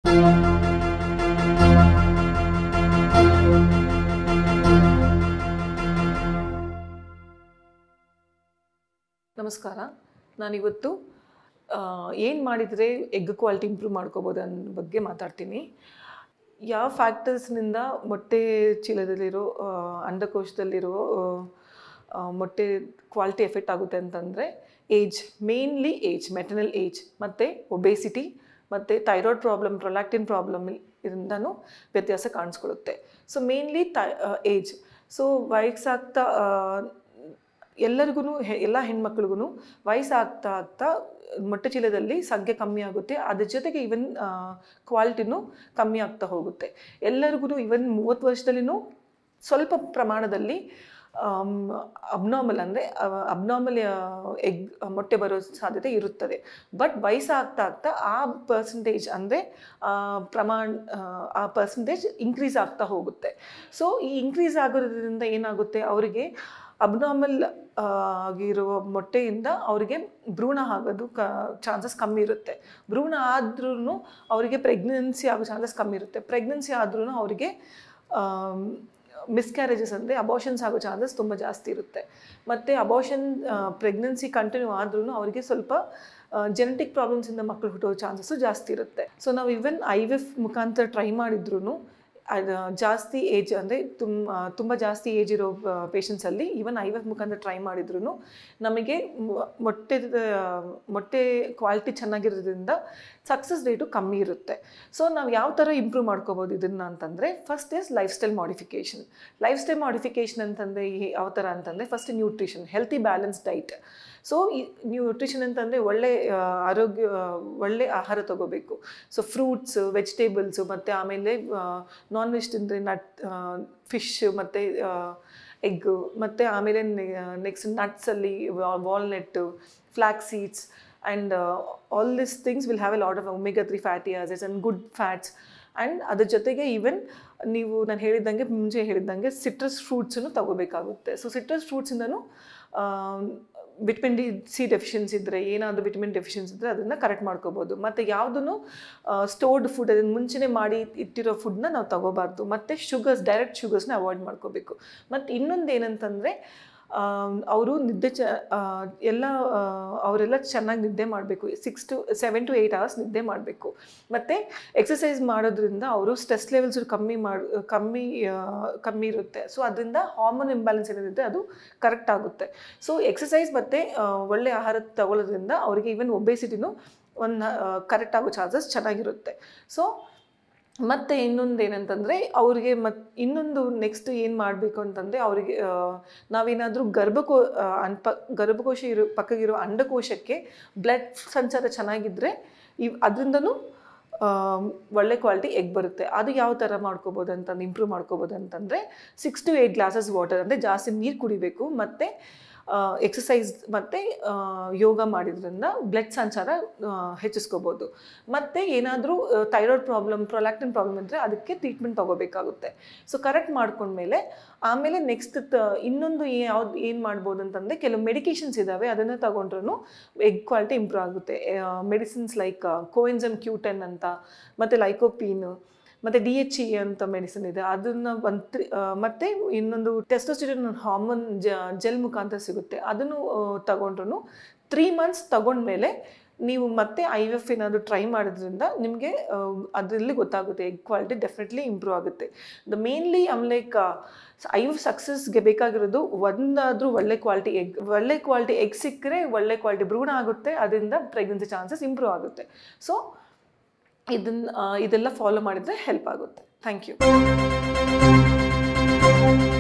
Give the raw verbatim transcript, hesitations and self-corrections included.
ನಮಸ್ಕಾರ. ನಾನಿವತ್ತು ಏನು ಮಾಡಿದರೆ ಎಗ್ ಕ್ವಾಲಿಟಿ ಇಂಪ್ರೂವ್ ಮಾಡ್ಕೋಬೋದು ಅನ್ನೋ ಬಗ್ಗೆ ಮಾತಾಡ್ತೀನಿ. ಯಾವ ಫ್ಯಾಕ್ಟರ್ಸ್ನಿಂದ ಮೊಟ್ಟೆ ಚೀಲದಲ್ಲಿರೋ ಅಂಡಕೋಶದಲ್ಲಿರೋ ಮೊಟ್ಟೆ ಕ್ವಾಲಿಟಿ ಎಫೆಕ್ಟ್ ಆಗುತ್ತೆ ಅಂತಂದರೆ age, mainly age, maternal age ಮತ್ತು ಒಬೇಸಿಟಿ ಮತ್ತು ಥೈರಾಯ್ಡ್ ಪ್ರಾಬ್ಲಮ್, ಪ್ರೊಲ್ಯಾಕ್ಟಿನ್ ಪ್ರಾಬ್ಲಮ್ ಇದರಿಂದನೂ ವ್ಯತ್ಯಾಸ ಕಾಣಿಸ್ಕೊಳ್ಳುತ್ತೆ. So mainly the age. So ವಯಸ್ಸಾಗ್ತಾ ಎಲ್ಲರಿಗೂ ಎಲ್ಲ ಹೆಣ್ಮಕ್ಳಿಗೂ ವಯಸ್ಸಾಗ್ತಾ ಆಗ್ತಾ ಮೊಟ್ಟೆ ಚೀಲದಲ್ಲಿ ಸಂಖ್ಯೆ ಕಮ್ಮಿ ಆಗುತ್ತೆ. ಅದ್ರ ಜೊತೆಗೆ ಈವನ್ ಕ್ವಾಲಿಟಿನೂ ಕಮ್ಮಿ ಆಗ್ತಾ ಹೋಗುತ್ತೆ. ಎಲ್ಲರಿಗೂ ಈವನ್ ಮೂವತ್ತು ವರ್ಷದಲ್ಲಿನೂ ಸ್ವಲ್ಪ ಪ್ರಮಾಣದಲ್ಲಿ ಅಬ್ನಾರ್ಮಲ್ ಅಂದರೆ ಅಬ್ನಾರ್ಮಲ್ ಎಗ್ ಮೊಟ್ಟೆ ಬರೋ ಸಾಧ್ಯತೆ ಇರುತ್ತದೆ. ಬಟ್ ವಯಸ್ಸಾಗ್ತಾ ಆಗ್ತಾ ಆ ಪರ್ಸೆಂಟೇಜ್ ಅಂದರೆ ಪ್ರಮಾಣ ಆ ಪರ್ಸೆಂಟೇಜ್ ಇನ್ಕ್ರೀಸ್ ಆಗ್ತಾ ಹೋಗುತ್ತೆ. ಸೊ ಈ ಇನ್ಕ್ರೀಸ್ ಆಗೋದ್ರಿಂದ ಏನಾಗುತ್ತೆ, ಅವರಿಗೆ ಅಬ್ನಾರ್ಮಲ್ ಆಗಿರುವ ಮೊಟ್ಟೆಯಿಂದ ಅವರಿಗೆ ಭ್ರೂಣ ಆಗೋದು ಕ ಚಾನ್ಸಸ್ ಕಮ್ಮಿ ಇರುತ್ತೆ. ಭ್ರೂಣ ಆದ್ರೂ ಅವರಿಗೆ ಪ್ರೆಗ್ನೆನ್ಸಿ ಆಗೋ ಚಾನ್ಸಸ್ ಕಮ್ಮಿ ಇರುತ್ತೆ. ಪ್ರೆಗ್ನೆನ್ಸಿ ಆದ್ರೂ ಅವರಿಗೆ ಮಿಸ್ಕ್ಯಾರೇಜಸ್ ಅಂದರೆ ಅಬಾರ್ಷನ್ಸ್ ಆಗೋ ಚಾನ್ಸಸ್ ತುಂಬ ಜಾಸ್ತಿ ಇರುತ್ತೆ. ಮತ್ತು ಅಬಾರ್ಷನ್ ಪ್ರೆಗ್ನೆನ್ಸಿ ಕಂಟಿನ್ಯೂ ಆದ್ರೂ ಅವರಿಗೆ ಸ್ವಲ್ಪ ಜೆನೆಟಿಕ್ ಪ್ರಾಬ್ಲಮ್ಸಿಂದ ಮಕ್ಕಳು ಹುಟ್ಟೋ ಚಾನ್ಸಸ್ಸು ಜಾಸ್ತಿ ಇರುತ್ತೆ. ಸೊ ನಾವು ಇವನ್ ಐ ವಿ ಎಫ್ ಮುಖಾಂತರ ಟ್ರೈ ಮಾಡಿದ್ರೂ ಅದು ಜಾಸ್ತಿ ಏಜ್ ಅಂದರೆ ತುಂಬ ತುಂಬ ಜಾಸ್ತಿ ಏಜ್ ಇರೋ ಪೇಷಂಟ್ಸಲ್ಲಿ ಈವನ್ ಐ ವಿ ಎಫ್ ಮುಖಾಂತರ ಟ್ರೈ ಮಾಡಿದ್ರೂ ನಮಗೆ ಮೊಟ್ಟೆ ಮೊಟ್ಟೆ ಕ್ವಾಲಿಟಿ ಚೆನ್ನಾಗಿರೋದ್ರಿಂದ ಸಕ್ಸಸ್ ರೇಟು ಕಮ್ಮಿ ಇರುತ್ತೆ. ಸೊ ನಾವು ಯಾವ ಥರ ಇಂಪ್ರೂವ್ ಮಾಡ್ಕೋಬೋದು ಇದನ್ನು ಅಂತಂದರೆ, first is lifestyle modification. Lifestyle modification ಅಂತಂದರೆ ಯಾವ ಥರ ಅಂತಂದರೆ, first nutrition, healthy balance diet. So ಈ ನ್ಯೂಟ್ರಿಷನ್ ಅಂತಂದರೆ ಒಳ್ಳೆ ಆರೋಗ್ಯ ಒಳ್ಳೆ ಆಹಾರ ತಗೋಬೇಕು. ಸೊ ಫ್ರೂಟ್ಸು, ವೆಜಿಟೇಬಲ್ಸು ಮತ್ತು ಆಮೇಲೆ ನಾನ್ ವೆಜ್ ತಿಂದರೆ ನಟ್ ಫಿಶ್ ಮತ್ತು ಎಗ್ಗು ಮತ್ತು ಆಮೇಲೆ ನೆಕ್ಸ್ಟ್ ನಟ್ಸಲ್ಲಿ walnut, flax seeds and all this things will have a lot of omega three fatty acids and good fats. And ಅದ್ರ ಜೊತೆಗೆ ಈವನ್ ನೀವು ನಾನು ಹೇಳಿದ್ದಂಗೆ ಮುಂಚೆ ಹೇಳಿದ್ದಂಗೆ ಸಿಟ್ರಸ್ ಫ್ರೂಟ್ಸನ್ನು ತಗೋಬೇಕಾಗುತ್ತೆ. ಸೊ ಸಿಟ್ರಸ್ ಫ್ರೂಟ್ಸಿಂದನೂ ವಿಟಮಿನ್ ಡಿ ಸಿ ಡೆಫಿಷಿಯನ್ಸಿ ಇದ್ದರೆ, ಏನಾದರೂ ವಿಟಮಿನ್ ಡೆಫಿಷಿಯನ್ಸಿ ಇದ್ದರೆ ಅದನ್ನು ಕರೆಕ್ಟ್ ಮಾಡ್ಕೋಬೋದು. ಮತ್ತು ಯಾವುದನ್ನು ಸ್ಟೋರ್ಡ್ ಫುಡ್, ಅದನ್ನು ಮುಂಚೆನೇ ಮಾಡಿ ಇಟ್ಟಿರೋ ಫುಡ್ನ ನಾವು ತಗೋಬಾರ್ದು. ಮತ್ತು ಶುಗರ್ಸ್, ಡೈರೆಕ್ಟ್ ಶುಗರ್ಸ್ನ ಅವಾಯ್ಡ್ ಮಾಡ್ಕೋಬೇಕು. ಮತ್ತು ಇನ್ನೊಂದು ಏನಂತಂದರೆ, ಅವರು ನಿದ್ದೆ ಚ ಎಲ್ಲ ಅವರೆಲ್ಲ ಚೆನ್ನಾಗಿ ನಿದ್ದೆ ಮಾಡಬೇಕು. Six to seven to eight hours ನಿದ್ದೆ ಮಾಡಬೇಕು. ಮತ್ತು ಎಕ್ಸಸೈಸ್ ಮಾಡೋದ್ರಿಂದ ಅವರು ಸ್ಟ್ರೆಸ್ ಲೆವೆಲ್ಸ್ ಕಮ್ಮಿ ಮಾಡಿ ಕಮ್ಮಿ ಕಮ್ಮಿ ಇರುತ್ತೆ. ಸೊ ಅದರಿಂದ ಹಾರ್ಮೋನ್ ಇಂಬ್ಯಾಲೆನ್ಸ್ ಏನಿರುತ್ತೆ ಅದು ಕರೆಕ್ಟ್ ಆಗುತ್ತೆ. ಸೊ ಎಕ್ಸಸೈಸ್ ಮತ್ತು ಒಳ್ಳೆ ಆಹಾರ ತಗೊಳ್ಳೋದ್ರಿಂದ ಅವರಿಗೆ ಈವನ್ ಒಬೇಸಿಟಿನೂ ಒಂದು ಕರೆಕ್ಟ್ ಆಗೋ ಚಾನ್ಸಸ್ ಚೆನ್ನಾಗಿರುತ್ತೆ. ಸೊ ಮತ್ತು ಇನ್ನೊಂದು ಏನಂತಂದರೆ, ಅವರಿಗೆ ಮತ್ತು ಇನ್ನೊಂದು ನೆಕ್ಸ್ಟ್ ಏನು ಮಾಡಬೇಕು ಅಂತಂದರೆ, ಅವರಿಗೆ ನಾವೇನಾದರೂ ಗರ್ಭಕೋ ಅನ್ಪ ಗರ್ಭಕೋಶ ಇರೋ ಪಕ್ಕಗಿರೋ ಅಂಡಕೋಶಕ್ಕೆ ಬ್ಲಡ್ ಸಂಚಾರ ಚೆನ್ನಾಗಿದ್ದರೆ ಇವ್ ಅದರಿಂದನೂ ಒಳ್ಳೆ ಕ್ವಾಲಿಟಿ ಎಗ್ ಬರುತ್ತೆ. ಅದು ಯಾವ ಥರ ಮಾಡ್ಕೋಬೋದು ಅಂತಂದು ಇಂಪ್ರೂವ್ ಮಾಡ್ಕೋಬೋದು ಅಂತಂದರೆ, six to eight glasses water ಅಂದರೆ ಜಾಸ್ತಿ ನೀರು ಕುಡಿಬೇಕು. ಮತ್ತು ಎಕ್ಸಸೈಸ್ ಮತ್ತು ಯೋಗ ಮಾಡಿದ್ರಿಂದ ಬ್ಲಡ್ ಸಂಚಾರ ಹೆಚ್ಚಿಸ್ಕೋಬೋದು. ಮತ್ತು ಏನಾದರೂ ಥೈರಾಯ್ಡ್ ಪ್ರಾಬ್ಲಮ್, ಪ್ರೊಲ್ಯಾಕ್ಟಿನ್ ಪ್ರಾಬ್ಲಮ್ ಇದ್ದರೆ ಅದಕ್ಕೆ ಟ್ರೀಟ್ಮೆಂಟ್ ತೊಗೋಬೇಕಾಗುತ್ತೆ. ಸೊ ಕರೆಕ್ಟ್ ಮಾಡ್ಕೊಂಡ್ಮೇಲೆ ಆಮೇಲೆ ನೆಕ್ಸ್ಟ್ ತ ಇನ್ನೊಂದು ಯಾವ್ದು ಏನು ಮಾಡ್ಬೋದು ಅಂತಂದರೆ, ಕೆಲವು ಮೆಡಿಕೇಷನ್ಸ್ ಇದ್ದಾವೆ, ಅದನ್ನು ತಗೊಂಡ್ರೂ ಎಗ್ ಕ್ವಾಲಿಟಿ ಇಂಪ್ರೂವ್ ಆಗುತ್ತೆ. Medicines like coenzyme Q ten ಅಂತ, ಮತ್ತು ಲೈಕೋಪೀನ್, ಮತ್ತು ಡಿ ಎಚ್ ಇ ಅಂತ ಮೆಡಿಸಿನ್ ಇದೆ, ಅದನ್ನು ಒಂದು ಮತ್ತು ಇನ್ನೊಂದು ಟೆಸ್ಟೋಸ್ಟೆರಾನ್ ಹಾರ್ಮೋನ್ ಜ ಜೆಲ್ ಮುಖಾಂತರ ಸಿಗುತ್ತೆ. ಅದನ್ನು ತಗೊಂಡ್ರು ತ್ರೀ ಮಂತ್ಸ್ ತಗೊಂಡ್ಮೇಲೆ ನೀವು ಮತ್ತೆ ಐ ವಿ ಎಫ್ ಏನಾದರೂ ಟ್ರೈ ಮಾಡೋದ್ರಿಂದ ನಿಮಗೆ ಅದರಲ್ಲಿ ಗೊತ್ತಾಗುತ್ತೆ ಎಗ್ ಕ್ವಾಲಿಟಿ ಡೆಫಿನೆಟ್ಲಿ ಇಂಪ್ರೂವ್ ಆಗುತ್ತೆ. The mainly aim like I V F ಸಕ್ಸಸ್ಗೆ ಬೇಕಾಗಿರೋದು ಒಂದಾದರೂ ಒಳ್ಳೆ ಕ್ವಾಲಿಟಿ ಎಗ್. ಒಳ್ಳೆ ಕ್ವಾಲಿಟಿ ಎಗ್ ಸಿಕ್ಕರೆ ಒಳ್ಳೆ ಕ್ವಾಲಿಟಿ ಭ್ರೂಣ ಆಗುತ್ತೆ, ಅದರಿಂದ ಪ್ರೆಗ್ನೆನ್ಸಿ ಚಾನ್ಸಸ್ ಇಂಪ್ರೂವ್ ಆಗುತ್ತೆ. ಸೊ ಇದನ್ನು ಇದೆಲ್ಲ ಫಾಲೋ ಮಾಡಿದರೆ ಹೆಲ್ಪ್ ಆಗುತ್ತೆ. Thank you.